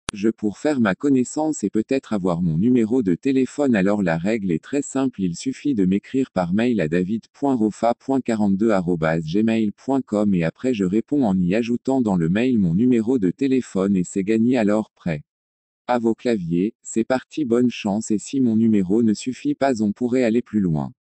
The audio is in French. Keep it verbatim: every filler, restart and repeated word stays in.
Je pour faire ma connaissance et peut-être avoir mon numéro de téléphone. Alors la règle est très simple, il suffit de m'écrire par mail à david point rofa point quarante-deux arobase gmail point com et après je réponds en y ajoutant dans le mail mon numéro de téléphone et c'est gagné. Alors prêt à vos claviers, c'est parti, bonne chance, et si mon numéro ne suffit pas on pourrait aller plus loin.